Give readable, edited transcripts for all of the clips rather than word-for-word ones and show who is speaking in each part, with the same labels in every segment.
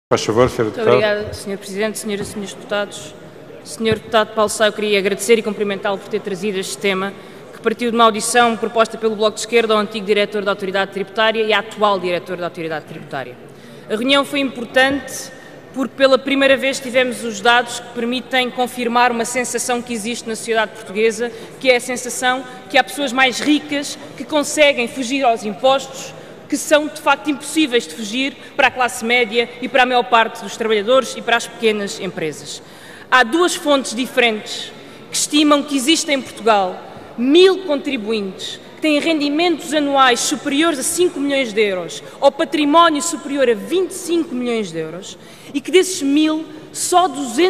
Speaker 1: Faz favor, Sr. Deputado.
Speaker 2: Muito obrigada, Sr. Presidente, Senhoras e Senhores Deputados. Sr. Deputado Paulo Sá, eu queria agradecer e cumprimentá-lo por ter trazido este tema, que partiu de uma audição proposta pelo Bloco de Esquerda ao antigo diretor da Autoridade Tributária e atual diretor da Autoridade Tributária. A reunião foi importante porque pela primeira vez tivemos os dados que permitem confirmar uma sensação que existe na sociedade portuguesa, que é a sensação que há pessoas mais ricas que conseguem fugir aos impostos, que são de facto impossíveis de fugir para a classe média e para a maior parte dos trabalhadores e para as pequenas empresas. Há duas fontes diferentes que estimam que existem em Portugal 1000 contribuintes que têm rendimentos anuais superiores a 5 milhões de euros ou património superior a 25 milhões de euros e que desses 1000, só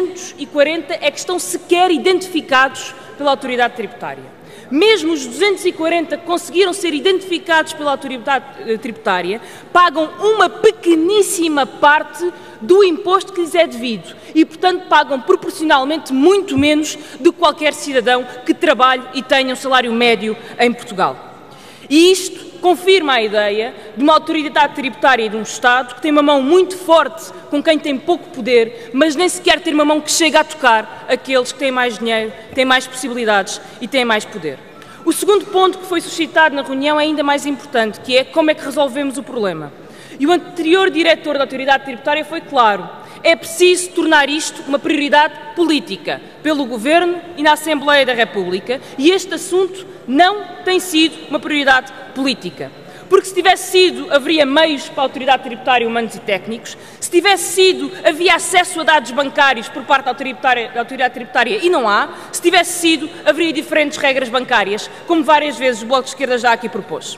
Speaker 2: 240 é que estão sequer identificados pela Autoridade Tributária. Mesmo os 240 que conseguiram ser identificados pela Autoridade Tributária pagam uma pequeníssima parte do imposto que lhes é devido e, portanto, pagam proporcionalmente muito menos do que qualquer cidadão que trabalhe e tenha um salário médio em Portugal. E isto confirma a ideia de uma autoridade tributária e de um Estado que tem uma mão muito forte com quem tem pouco poder, mas nem sequer tem uma mão que chega a tocar aqueles que têm mais dinheiro, têm mais possibilidades e têm mais poder. O segundo ponto que foi suscitado na reunião é ainda mais importante, que é como é que resolvemos o problema. E o anterior diretor da Autoridade Tributária foi claro: é preciso tornar isto uma prioridade política pelo Governo e na Assembleia da República, e este assunto não tem sido uma prioridade política. Porque se tivesse sido, haveria meios para a Autoridade Tributária, humanos e técnicos. Se tivesse sido, havia acesso a dados bancários por parte da Autoridade Tributária e não há. Se tivesse sido, haveria diferentes regras bancárias, como várias vezes o Bloco de Esquerda já aqui propôs.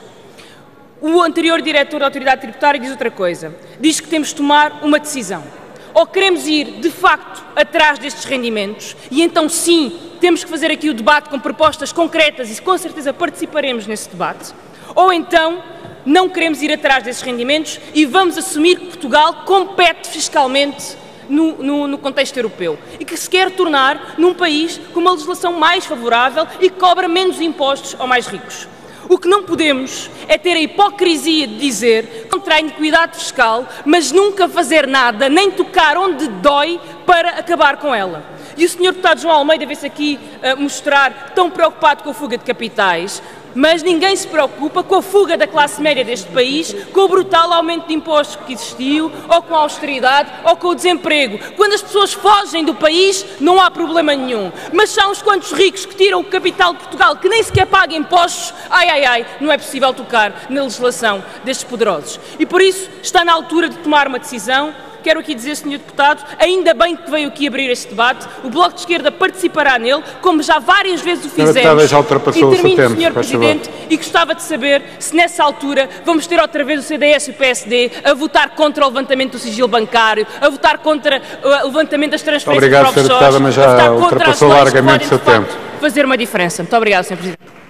Speaker 2: O anterior diretor da Autoridade Tributária diz outra coisa. Diz que temos de tomar uma decisão. Ou queremos ir, de facto, atrás destes rendimentos, e então sim, temos que fazer aqui o debate com propostas concretas e com certeza participaremos nesse debate, ou então não queremos ir atrás desses rendimentos e vamos assumir que Portugal compete fiscalmente no contexto europeu e que se quer tornar num país com uma legislação mais favorável e que cobra menos impostos aos mais ricos. O que não podemos é ter a hipocrisia de dizer contra a iniquidade fiscal, mas nunca fazer nada, nem tocar onde dói para acabar com ela. E o Sr. Deputado João Almeida veio-se aqui mostrar tão preocupado com a fuga de capitais, mas ninguém se preocupa com a fuga da classe média deste país, com o brutal aumento de impostos que existiu, ou com a austeridade, ou com o desemprego. Quando as pessoas fogem do país, não há problema nenhum. Mas são uns quantos ricos que tiram o capital de Portugal, que nem sequer pagam impostos, não é possível tocar na legislação destes poderosos. E por isso está na altura de tomar uma decisão. Quero aqui dizer, Sr. Deputado, ainda bem que veio aqui abrir este debate, o Bloco de Esquerda participará nele, como já várias vezes o fizemos,
Speaker 1: já ultrapassou
Speaker 2: e termino,
Speaker 1: o seu tempo,
Speaker 2: Sr. Presidente, e gostava de saber se nessa altura vamos ter outra vez o CDS e o PSD a votar contra o levantamento do sigilo bancário, a votar contra o levantamento das transferências para offshores,
Speaker 1: mas já ultrapassou largamente o seu tempo.
Speaker 2: Fazer uma diferença. Muito obrigado, Sr. Presidente.